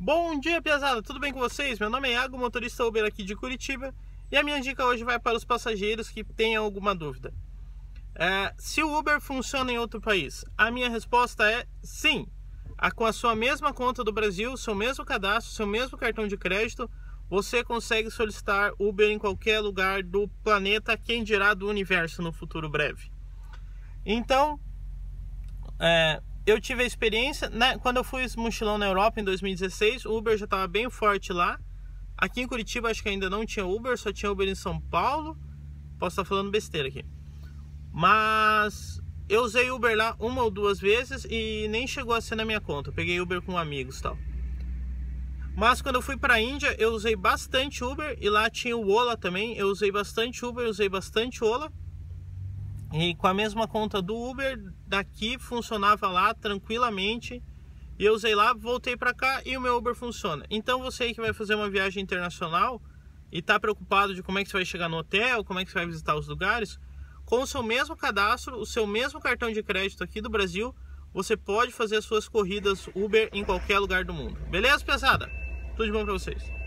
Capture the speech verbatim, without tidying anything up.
Bom dia, pesada, tudo bem com vocês? Meu nome é Iago, motorista Uber aqui de Curitiba, e a minha dica hoje vai para os passageiros que tenham alguma dúvida. É, se o Uber funciona em outro país? A minha resposta é sim. A, com a sua mesma conta do Brasil, seu mesmo cadastro, seu mesmo cartão de crédito, você consegue solicitar Uber em qualquer lugar do planeta, quem dirá do universo no futuro breve. Então, é, eu tive a experiência, né, quando eu fui mochilão na Europa em dois mil e dezesseis, o Uber já estava bem forte lá. Aqui em Curitiba acho que ainda não tinha Uber, só tinha Uber em São Paulo. Posso estar falando besteira aqui. Mas eu usei Uber lá uma ou duas vezes e nem chegou a ser na minha conta. Eu peguei Uber com amigos e tal. Mas quando eu fui para a Índia, eu usei bastante Uber e lá tinha o Ola também. Eu usei bastante Uber, usei bastante Ola. E com a mesma conta do Uber, daqui funcionava lá tranquilamente. E eu usei lá, voltei para cá e o meu Uber funciona. Então você aí que vai fazer uma viagem internacional e está preocupado de como é que você vai chegar no hotel, como é que você vai visitar os lugares, com o seu mesmo cadastro, o seu mesmo cartão de crédito aqui do Brasil, você pode fazer as suas corridas Uber em qualquer lugar do mundo. Beleza, pesada? Tudo de bom para vocês.